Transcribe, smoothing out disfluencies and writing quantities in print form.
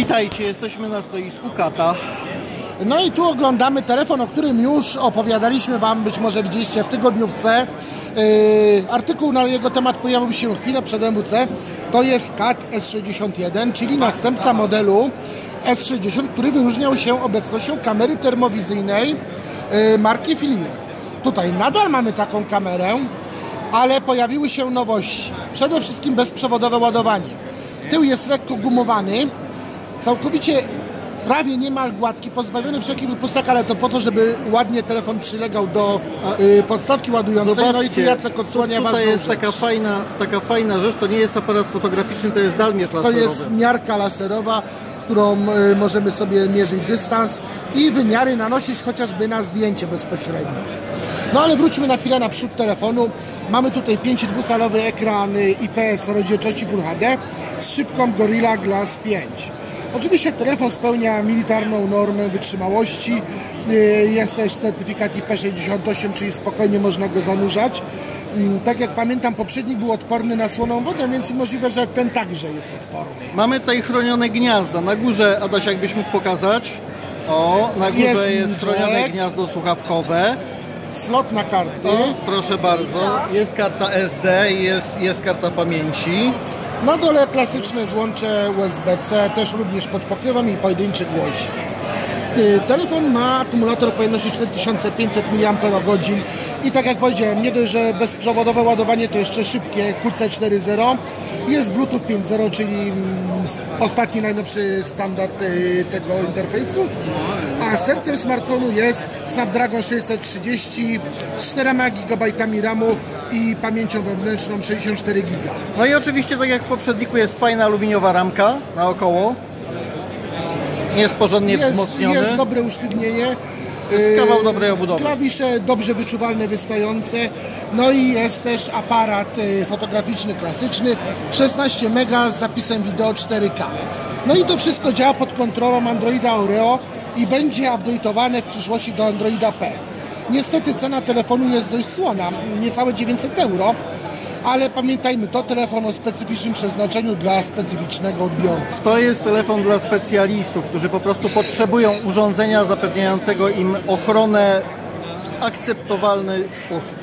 Witajcie, jesteśmy na stoisku Kata. No i tu oglądamy telefon, o którym już opowiadaliśmy Wam, być może widzieliście w tygodniówce. Artykuł na jego temat pojawił się chwilę przed MWC. To jest Cat S61, czyli następca modelu S60, który wyróżniał się obecnością kamery termowizyjnej marki Philips. Tutaj nadal mamy taką kamerę, ale pojawiły się nowości. Przede wszystkim bezprzewodowe ładowanie. Tył jest lekko gumowany, całkowicie prawie niemal gładki, pozbawiony wszelkich wypustek, ale to po to, żeby ładnie telefon przylegał do podstawki ładującej. Zobaczcie, no i tu Jacek odsłania ważną tutaj jest rzecz. taka fajna rzecz, to nie jest aparat fotograficzny, to jest dalmierz laserowy. To jest miarka laserowa, którą możemy sobie mierzyć dystans i wymiary nanosić chociażby na zdjęcie bezpośrednio. No ale wróćmy na chwilę naprzód telefonu. Mamy tutaj 5,2-calowy ekran IPS o rozdzielczości Full HD z szybką Gorilla Glass 5. Oczywiście telefon spełnia militarną normę wytrzymałości. Jest też certyfikat IP68, czyli spokojnie można go zanurzać. Tak jak pamiętam, poprzedni był odporny na słoną wodę, więc możliwe, że ten także jest odporny. Mamy tutaj chronione gniazda. Na górze, Adaś, jakbyś mógł pokazać. O, na górze jest chronione gniazdo słuchawkowe. Slot na karty. O, proszę bardzo. Jest karta SD i jest karta pamięci. Na dole klasyczne złącze USB-C, też również pod pokrywem i pojedynczy gwoźdź. Telefon ma akumulator pojemności 4500 mAh i tak jak powiedziałem, nie dość, że bezprzewodowe ładowanie, to jeszcze szybkie QC 4.0. Jest Bluetooth 5.0, czyli ostatni najnowszy standard tego interfejsu. A sercem smartfonu jest Snapdragon 630 z 4 GB RAMu i pamięcią wewnętrzną 64 GB. No i oczywiście, tak jak w poprzedniku, jest fajna aluminiowa ramka naokoło. Jest porządnie wzmocniony. Jest dobre usztywnienie. Jest kawał dobrej obudowy. Klawisze dobrze wyczuwalne, wystające. No i jest też aparat fotograficzny klasyczny 16 mega z zapisem wideo 4K. No i to wszystko działa pod kontrolą Androida Oreo i będzie update'owane w przyszłości do Androida P. Niestety cena telefonu jest dość słona, niecałe 900 euro. Ale pamiętajmy, to telefon o specyficznym przeznaczeniu dla specyficznego odbiorcy. To jest telefon dla specjalistów, którzy po prostu potrzebują urządzenia zapewniającego im ochronę w akceptowalny sposób.